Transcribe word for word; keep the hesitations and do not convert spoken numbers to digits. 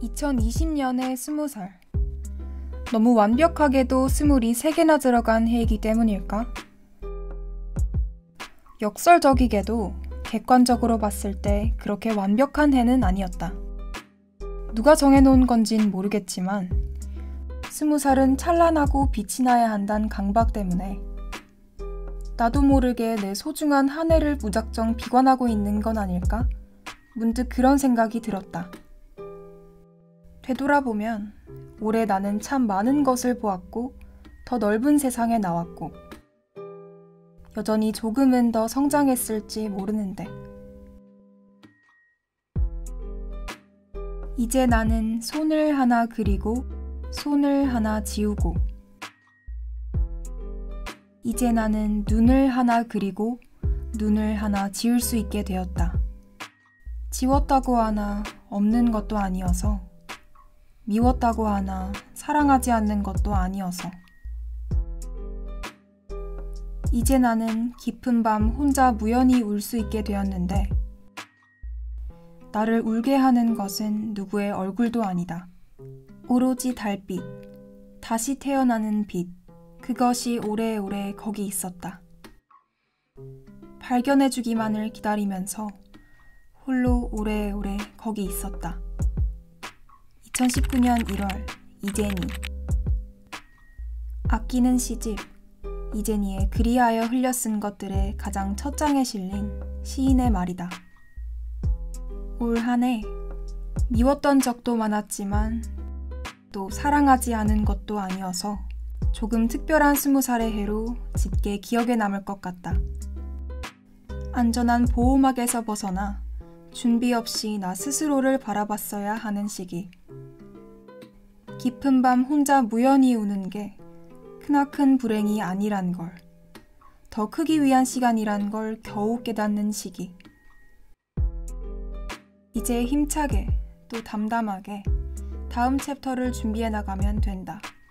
이천이십 년에 스무 살. 너무 완벽하게도 스물이 세 개나 들어간 해이기 때문일까? 역설적이게도 객관적으로 봤을 때 그렇게 완벽한 해는 아니었다. 누가 정해놓은 건진 모르겠지만 스무 살은 찬란하고 빛이 나야 한다는 강박 때문에 나도 모르게 내 소중한 한 해를 무작정 비관하고 있는 건 아닐까? 문득 그런 생각이 들었다. 되돌아보면 올해 나는 참 많은 것을 보았고 더 넓은 세상에 나왔고 여전히 조금은 더 성장했을지 모르는데 이제 나는 손을 하나 그리고 손을 하나 지우고 이제 나는 눈을 하나 그리고 눈을 하나 지울 수 있게 되었다. 지웠다고 하나 없는 것도 아니어서 미웠다고 하나 사랑하지 않는 것도 아니어서 이제 나는 깊은 밤 혼자 무연히 울 수 있게 되었는데 나를 울게 하는 것은 누구의 얼굴도 아니다. 오로지 달빛, 다시 태어나는 빛, 그것이 오래오래 거기 있었다. 발견해주기만을 기다리면서 홀로 오래오래 거기 있었다. 이천십구 년 일월, 이재니. 아끼는 시집, 이재니의 그리하여 흘려 쓴 것들의 가장 첫 장에 실린 시인의 말이다. 올 한 해 미웠던 적도 많았지만 또 사랑하지 않은 것도 아니어서 조금 특별한 스무 살의 해로 짙게 기억에 남을 것 같다. 안전한 보호막에서 벗어나 준비 없이 나 스스로를 바라봤어야 하는 시기. 깊은 밤 혼자 무연히 우는 게 크나큰 불행이 아니란 걸, 더 크기 위한 시간이란 걸 겨우 깨닫는 시기. 이제 힘차게 또 담담하게 다음 챕터를 준비해 나가면 된다.